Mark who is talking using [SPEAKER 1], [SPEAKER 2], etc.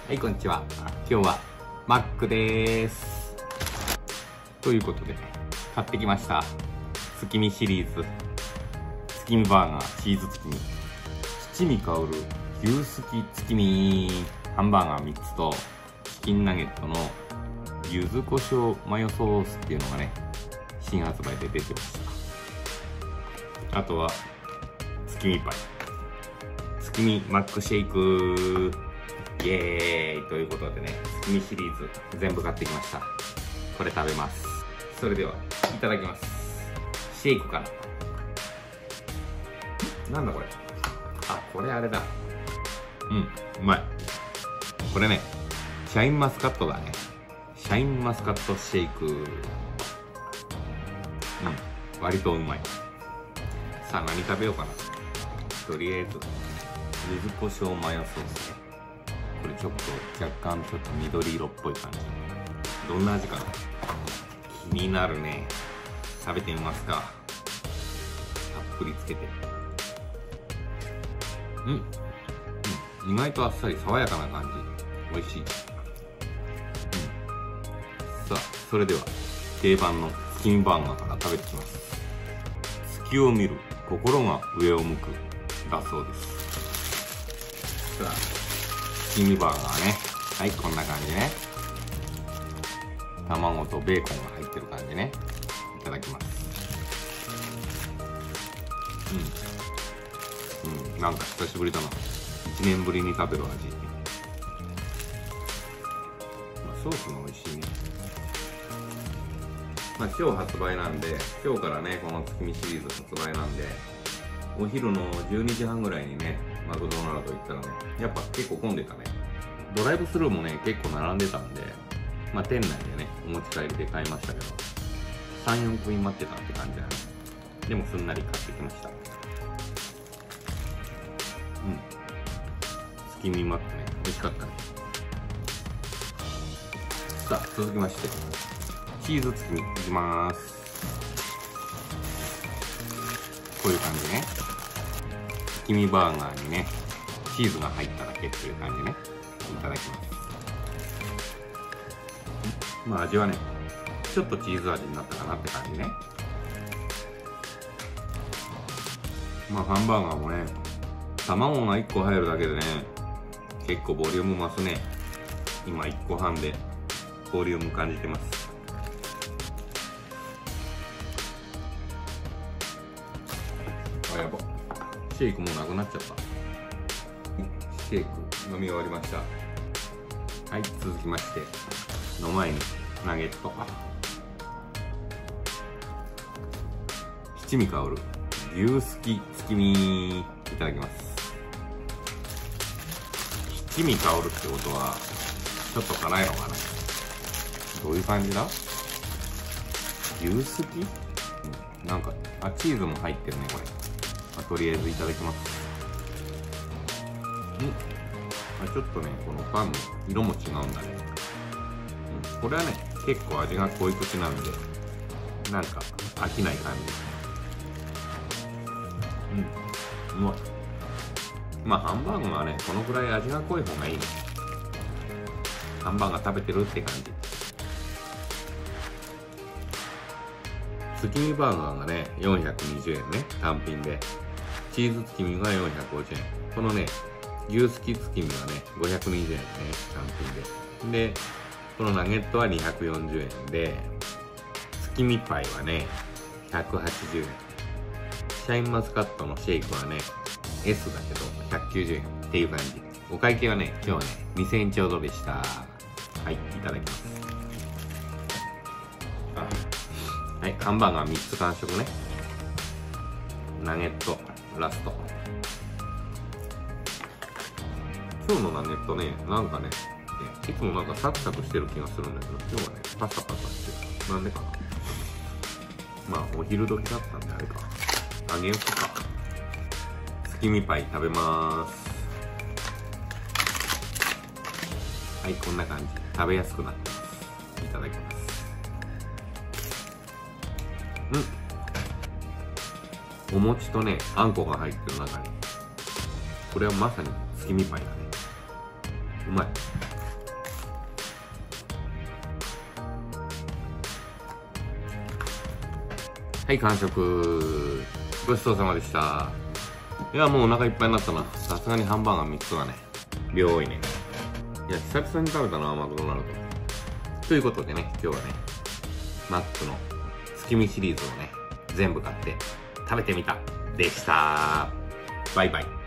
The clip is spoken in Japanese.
[SPEAKER 1] はい、こんにちは。今日はマックでーす。ということで、買ってきました。月見シリーズ。月見バーガー、チーズ月見。七味香る牛すき月見。ハンバーガー3つと、チキンナゲットの柚子胡椒マヨソースっていうのがね、新発売で出てました。あとは、月見パイ。月見マックシェイク。イエーイということでね、月見シリーズ全部買ってきました。これ食べます。それでは、いただきます。シェイクから。なんだこれ。あ、これあれだ。うまい。これね、シャインマスカットだね。シャインマスカットシェイク。割とうまい。さあ、何食べようかな。とりあえず、柚子胡椒マヨソースね。これちょっと若干ちょっと緑色っぽい感じ。どんな味かな。気になるね。食べてみますか。たっぷりつけて。意外とあっさり爽やかな感じ。美味しい。さあ、それでは定番の月見バーガーから食べてきます。月を見る心が上を向くだそうです。さあ、月見バーガーね。はい、こんな感じね。卵とベーコンが入ってる感じね。いただきます。なんか久しぶりだな。1年ぶりに食べる味。ソースも美味しいね。今日発売なんで、今日からね、この月見シリーズ発売なんで、お昼の12時半ぐらいにね、マクドナルド行ったらね、やっぱ結構混んでたね。ドライブスルーもね、結構並んでたんで、店内でね、お持ち帰りで買いましたけど、3、4組待ってたって感じだね。でもすんなり買ってきました。月見マックね、美味しかったね。さあ、続きまして、チーズ月見いきまーす。こういう感じね。月見バーガーにね、チーズが入っただけっていう感じね。いただきます。味はね、ちょっとチーズ味になったかなって感じね。ハンバーガーもね、卵が1個入るだけでね、結構ボリューム増すね。今1個半でボリューム感じてます。あ、やば。シェイクもうなくなっちゃった。シェイク飲み終わりました。はい、続きましての前にナゲット。七味香る牛すき月見いただきます。七味香るってことはちょっと辛いのかな。どういう感じだ。牛すき、なんかチーズも入ってるねこれ。とりあえずいただきます。ちょっとね、このパンの色も違うんだね。これはね、結構味が濃い口なんで、なんか飽きない感じ。ハンバーグはね、このくらい味が濃い方がいいね。ハンバーガー食べてるって感じ。月見バーガーがね、420円ね、単品で。チーズ月見が450円。このね、牛すき月見はね、520円ね、単品で。で、このナゲットは240円で、月見パイはね、180円。シャインマスカットのシェイクはね、S だけど190円っていう感じ。お会計はね、今日はね、2000円ちょうどでした。はい、いただきます。はい、ハンバーガー3つ完食ね。ナゲット、ラスト。今日のナゲットね、なんかね、いつもなんかサクサクしてる気がするんだけど、今日はね、パサパサしてる。なんでかな。お昼時だったんであれか。揚げよくか。月見パイ食べまーす。はい、こんな感じ。食べやすくなってます。いただきます。お餅とね、あんこが入ってる中に。これはまさに月見パイだね。うまい。 はい、完食。ごちそうさまでした。いや、もうお腹いっぱいになったな。さすがにハンバーガー3つはね、量多いね。いや、久々に食べたな、マクドナルド。ということでね、今日はね、マックの月見シリーズをね、全部買って食べてみたでした。バイバイ。